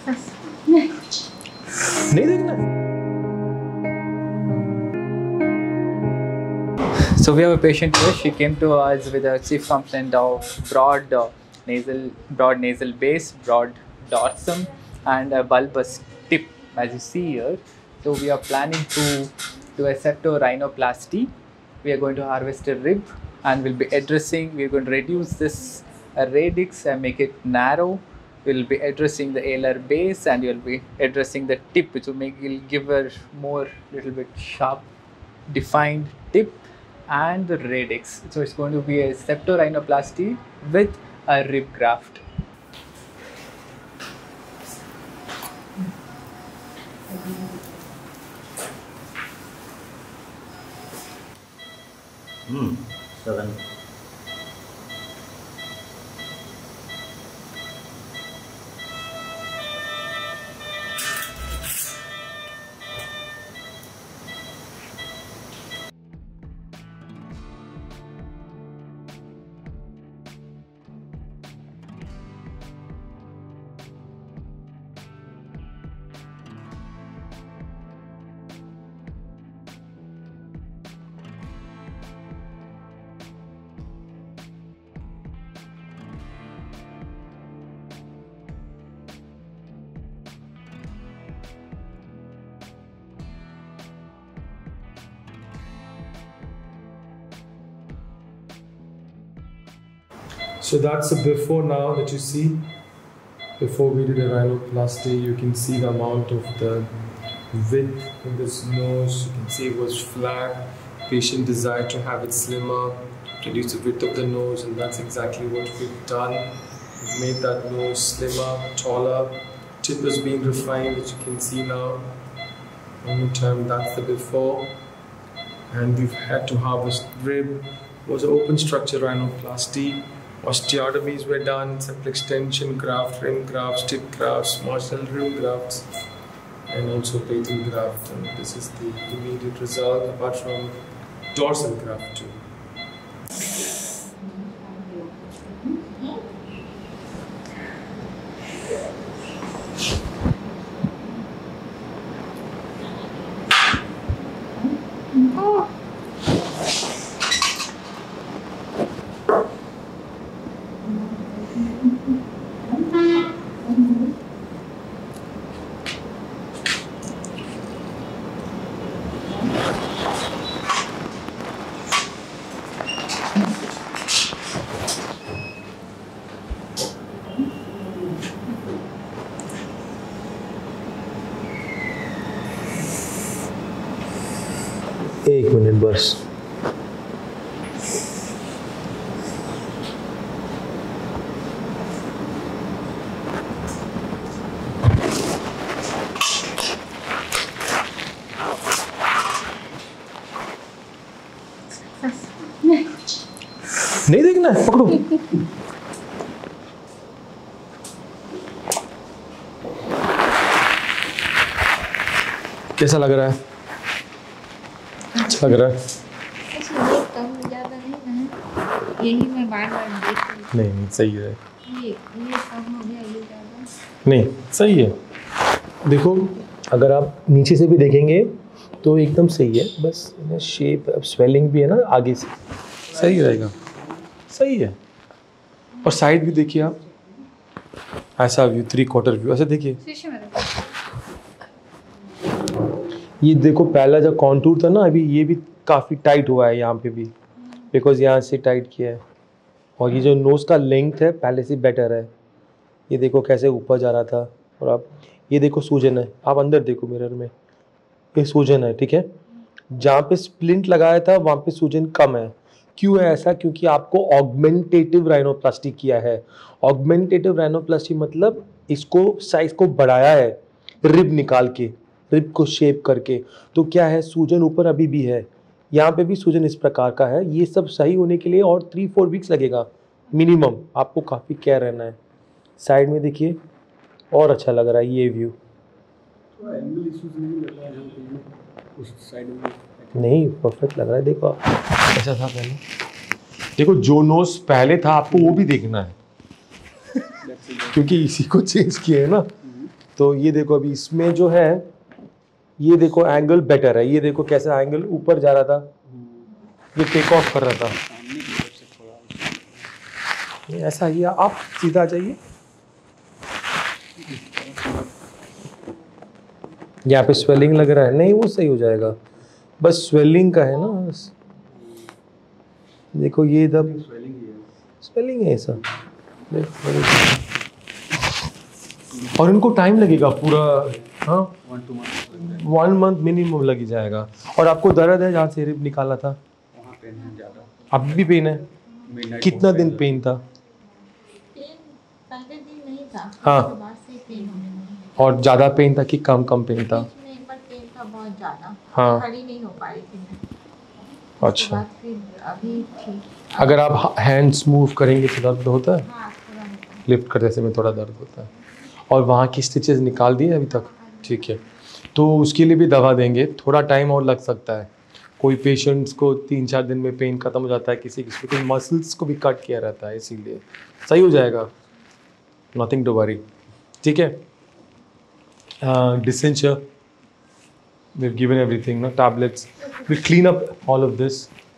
नहीं देखना। So we have a patient here. She came to us with a chief complaint of broad nasal base, broad dorsum, and a bulbous tip, as you see here. So we are planning to do a septorhinoplasty. We are going to harvest a rib, and we'll be addressing. We're going to reduce this radix and make it narrow. We'll be addressing the alar base, and you'll be addressing the tip, which will give a more little bit sharp, defined tip and the radix. So it's going to be a septorhinoplasty with a rib graft. Seven. So that's the before now that you see. Before we did a rhinoplasty, you can see the amount of the width in this nose. You can see it was flat. Patient desired to have it slimmer, reduce the width of the nose, and that's exactly what we've done. We've made that nose slimmer, taller. Tip is being refined, which you can see now. One more time, that's the before. And we've had to harvest rib. It was an open structure rhinoplasty. Osteotomies were done, simple extension graft, rim grafts, tip grafts, marginal rim grafts, and also patent graft. And this is the immediate result, apart from dorsal graft too. एक minute बस। नहीं देखना है, पकड़ो। कैसा लग रहा है? अच्छा लग रहा है? कम ज़्यादा नहीं ना, यही मैं बार-बार देख रही। नहीं सही है। ये कम हो गया, ये ज़्यादा। नहीं सही है। देखो अगर आप नीचे से भी देखेंगे तो एकदम सही है, बस शेप अब स्वेलिंग भी है ना आगे से, सही रहेगा। सही है। और साइड भी देखिए आप, ऐसा व्यू 3/4 व्यू ऐसे देखिए। ये देखो पहला जो कॉन्टूर था ना, अभी ये भी काफ़ी टाइट हुआ है यहाँ पे भी, बिकॉज यहाँ से टाइट किया है। और ये जो नोज़ का लेंथ है पहले से बेटर है। ये देखो कैसे ऊपर जा रहा था। और आप ये देखो सूजन है, आप अंदर देखो मिरर में, ये सूजन है, ठीक है। जहाँ पे स्प्लिंट लगाया था वहाँ पे सूजन कम है। क्यों है ऐसा? क्योंकि आपको ऑगमेंटेटिव राइनोप्लास्टी किया है। ऑगमेंटेटिव राइनोप्लास्टी मतलब इसको साइज को बढ़ाया है, रिब निकाल के, रिब को शेप करके। तो क्या है, सूजन ऊपर अभी भी है, यहाँ पे भी सूजन इस प्रकार का है। ये सब सही होने के लिए और 3-4 वीक्स लगेगा मिनिमम। आपको काफ़ी केयर रहना है। साइड में देखिए और अच्छा लग रहा है ये व्यू। तो एंगल इश्यूज नहीं लग रहा है उस साइड में? नहीं परफेक्ट लग रहा है। देखो ऐसा था पहले, देखो जो नोज पहले था आपको वो भी देखना है क्योंकि इसी को चेंज किया है ना। तो ये देखो अभी इसमें जो है, ये देखो एंगल बेटर है, ये देखो कैसा एंगल ऊपर जा रहा था, ये टेक ऑफ कर रहा था। ये ऐसा ही है, आप सीधा जाइए, यहाँ पे स्वेलिंग लग रहा है, नहीं वो सही हो जाएगा, बस स्वेलिंग का है ना बस। देखो ये इधर स्वेलिंग है ऐसा, और इनको टाइम लगेगा पूरा, हाँ 1 मंथ मिनिमम लग ही जाएगा। और आपको दर्द है जहाँ से रिब निकाला था? वहाँ पेन है ज़्यादा। अब भी पेन है? कितना दिन पेन था? पेन पहले दिन नहीं था, हाँ। उसके बाद से पेन होने लगा। और ज़्यादा पेन था कि कम पेन था? बीच में एक बार पेन था बहुत ज़्यादा, हाँ। खड़ी नहीं हो पा रही थी मैं। उसके अच्छा, बाद फिर अभी ठीक। अगर आप हैंड्स मूव करेंगे तो दर्द होता है? हाँ थोड़ा होता है। लिफ्ट करते समय थोड़ा दर्द होता है। और वहाँ की स्टिचेस निकाल दिए अभी तक? ठीक है, तो उसके लिए भी दवा देंगे, थोड़ा टाइम और लग सकता है। कोई पेशेंट्स को 3-4 दिन में पेन खत्म हो जाता है, किसी किसी को मसल्स को भी कट किया रहता है, इसीलिए सही हो जाएगा, नथिंग टू वरी। ठीक है, डिसेंचर, we've given everything, no tablets, we clean up all of this